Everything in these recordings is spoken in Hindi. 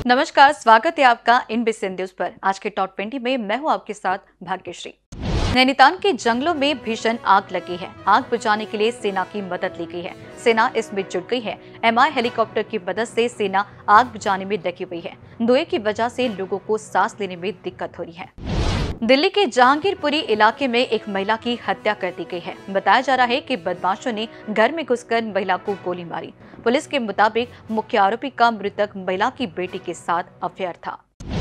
नमस्कार, स्वागत है आपका इनबीसी न्यूज पर। आज के टॉप 20 में मैं हूं आपके साथ भाग्यश्री। नैनीताल के जंगलों में भीषण आग लगी है। आग बुझाने के लिए सेना की मदद ली गई है। सेना इसमें जुट गई है। MI हेलीकॉप्टर की मदद से सेना आग बुझाने में लगी हुई है। धुएं की वजह से लोगों को सांस लेने में दिक्कत हो रही है। दिल्ली के जहांगीरपुरी इलाके में एक महिला की हत्या कर दी गई है। बताया जा रहा है कि बदमाशों ने घर में घुसकर महिला को गोली मारी। पुलिस के मुताबिक मुख्य आरोपी का मृतक महिला की बेटी के साथ अफेयर था।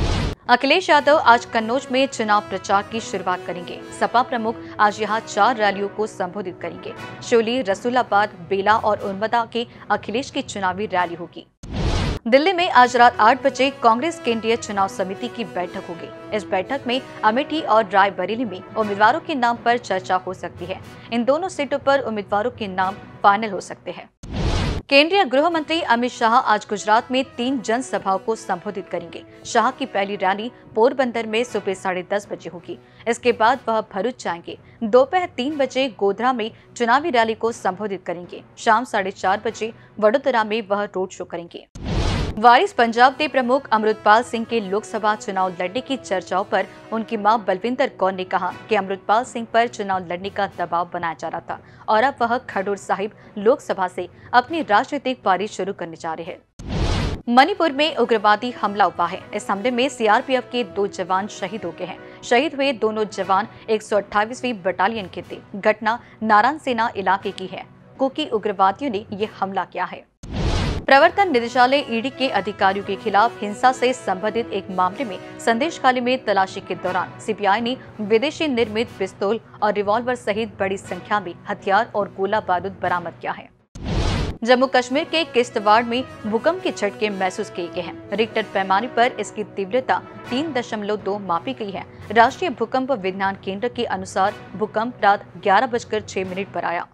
अखिलेश यादव आज कन्नौज में चुनाव प्रचार की शुरुआत करेंगे। सपा प्रमुख आज यहां 4 रैलियों को संबोधित करेंगे। शोली, रसूलाबाद, बेला और उर्मदा के अखिलेश की चुनावी रैली होगी। दिल्ली में आज रात 8 बजे कांग्रेस केंद्रीय चुनाव समिति की बैठक होगी। इस बैठक में अमेठी और रायबरेली में उम्मीदवारों के नाम पर चर्चा हो सकती है। इन दोनों सीटों पर उम्मीदवारों के नाम फाइनल हो सकते हैं। केंद्रीय गृह मंत्री अमित शाह आज गुजरात में 3 जनसभाओं को संबोधित करेंगे। शाह की पहली रैली पोरबंदर में सुबह 10:30 बजे होगी। इसके बाद वह भरूच जाएंगे। दोपहर 3 बजे गोधरा में चुनावी रैली को संबोधित करेंगे। शाम 4:30 बजे वडोदरा में वह रोड शो करेंगे। वारिस पंजाब के प्रमुख अमृतपाल सिंह के लोकसभा चुनाव लड़ने की चर्चाओं पर उनकी मां बलविंदर कौर ने कहा कि अमृतपाल सिंह पर चुनाव लड़ने का दबाव बनाया जा रहा था और अब वह खडूर साहिब लोकसभा से अपनी राजनीतिक पारी शुरू करने जा रहे हैं। मणिपुर में उग्रवादी हमला हुआ है। इस हमले में CRPF के 2 जवान शहीद हो गए हैं। शहीद हुए दोनों जवान 128वीं बटालियन के थे। घटना नारायण सेना इलाके की है। कुकी उग्रवादियों ने ये हमला किया है। प्रवर्तन निदेशालय ED के अधिकारियों के खिलाफ हिंसा से संबंधित एक मामले में संदेशखाली में तलाशी के दौरान CBI ने विदेशी निर्मित पिस्तौल और रिवॉल्वर सहित बड़ी संख्या में हथियार और गोला बारूद बरामद किया है। जम्मू कश्मीर के किश्तवाड़ में भूकंप के झटके महसूस किए गए हैं। रिक्टर पैमाने पर इसकी तीव्रता 3.2 मापी गई है। राष्ट्रीय भूकंप विज्ञान केंद्र के अनुसार भूकंप रात 11:06 पर आया।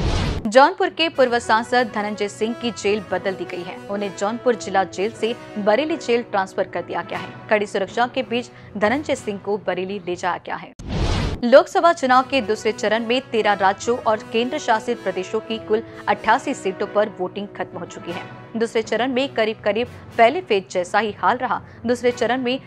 जौनपुर के पूर्व सांसद धनंजय सिंह की जेल बदल दी गई है। उन्हें जौनपुर जिला जेल से बरेली जेल ट्रांसफर कर दिया गया है। कड़ी सुरक्षा के बीच धनंजय सिंह को बरेली ले जाया गया है। लोकसभा चुनाव के दूसरे चरण में 13 राज्यों और केंद्र शासित प्रदेशों की कुल 88 सीटों पर वोटिंग खत्म हो चुकी है। दूसरे चरण में करीब पहले फेज जैसा ही हाल रहा। दूसरे चरण में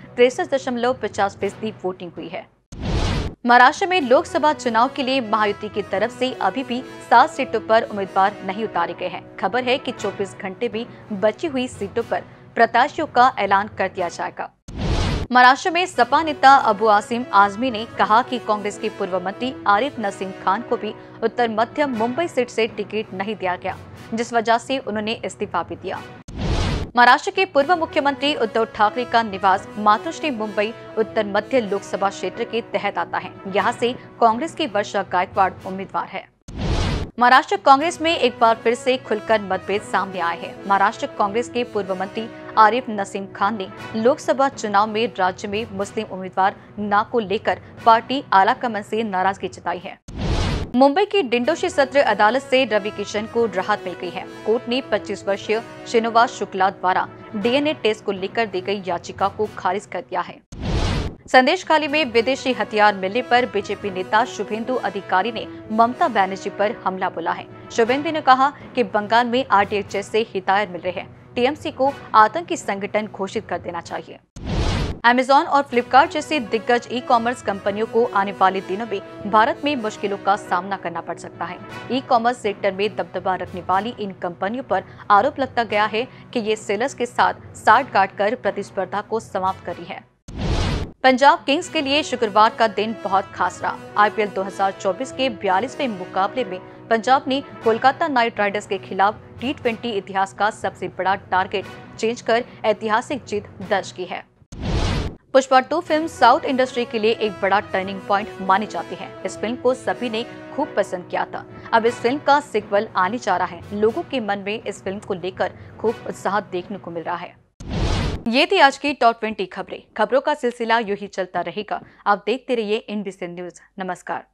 63.50% वोटिंग हुई है। महाराष्ट्र में लोकसभा चुनाव के लिए महायुति की तरफ से अभी भी 7 सीटों पर उम्मीदवार नहीं उतारे गए हैं। खबर है कि 24 घंटे भी बची हुई सीटों पर प्रत्याशियों का ऐलान कर दिया जाएगा। महाराष्ट्र में सपा नेता अबू आसिम आजमी ने कहा कि कांग्रेस के पूर्व मंत्री आरिफ नसीम खान को भी उत्तर मध्य मुंबई सीट से टिकट नहीं दिया गया, जिस वजह से उन्होंने इस्तीफा भी दिया। महाराष्ट्र के पूर्व मुख्यमंत्री उद्धव ठाकरे का निवास मातोश्री मुंबई उत्तर मध्य लोकसभा क्षेत्र के तहत आता है। यहाँ से कांग्रेस की वर्षा गायकवाड़ उम्मीदवार है। महाराष्ट्र कांग्रेस में एक बार फिर से खुलकर मतभेद सामने आए हैं। महाराष्ट्र कांग्रेस के पूर्व मंत्री आरिफ नसीम खान ने लोकसभा चुनाव में राज्य में मुस्लिम उम्मीदवार न को लेकर पार्टी आलाकमान से नाराजगी जताई है। मुंबई की डिंडोशी सत्र अदालत से रवि किशन को राहत मिल गई है। कोर्ट ने 25 वर्षीय श्रीनिवास शुक्ला द्वारा DNA टेस्ट को लेकर दी गई याचिका को खारिज कर दिया है। संदेशखाली में विदेशी हथियार मिलने पर बीजेपी नेता शुभेंदु अधिकारी ने ममता बनर्जी पर हमला बोला है। शुभेंदु ने कहा कि बंगाल में RTX से हिदायत मिल रहे हैं। TMC को आतंकी संगठन घोषित कर देना चाहिए। Amazon और Flipkart जैसी दिग्गज ई-कॉमर्स कंपनियों को आने वाले दिनों में भारत में मुश्किलों का सामना करना पड़ सकता है। ई-कॉमर्स सेक्टर में दबदबा रखने वाली इन कंपनियों पर आरोप लगता गया है कि ये सेलर्स के साथ साठ गांठ कर प्रतिस्पर्धा को समाप्त कर रही है। पंजाब किंग्स के लिए शुक्रवार का दिन बहुत खास रहा। IPL 2024 के 42वें मुकाबले में पंजाब ने कोलकाता नाइट राइडर्स के खिलाफ T20 इतिहास का सबसे बड़ा टारगेट चेंज कर ऐतिहासिक जीत दर्ज की है। पुष्पा 2 फिल्म साउथ इंडस्ट्री के लिए एक बड़ा टर्निंग पॉइंट मानी जाती है। इस फिल्म को सभी ने खूब पसंद किया था। अब इस फिल्म का सीक्वल आने जा रहा है। लोगों के मन में इस फिल्म को लेकर खूब उत्साह देखने को मिल रहा है। ये थी आज की टॉप 20 खबरें। खबरों का सिलसिला यूं ही चलता रहेगा। आप देखते रहिए इनबीसी न्यूज। नमस्कार।